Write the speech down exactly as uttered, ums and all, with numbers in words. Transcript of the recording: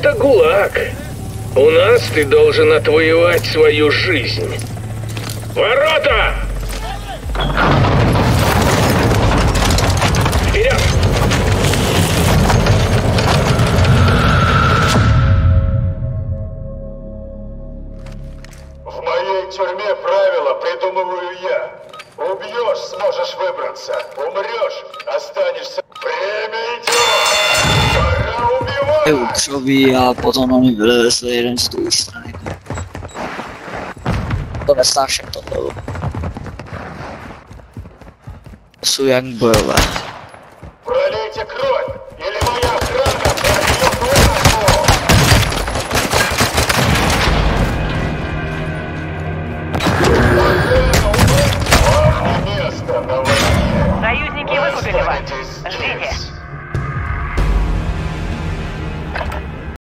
Это ГУЛАГ. У нас ты должен отвоевать свою жизнь. Ворота! Вперед! В моей тюрьме правила придумываю я. Убьешь, сможешь выбраться. Умрешь, останешься. Время идет! Пора убивать! Uczowi, a potom oni vylezli jeden z druhé strany. To nesnáš, jak to bylo. To jsou jak bojové. Пролейте кровь, или моя охрана пробьет глазу! Вам не место на войне. Союзники Вы выкупили вас. останетесь Ждите. здесь.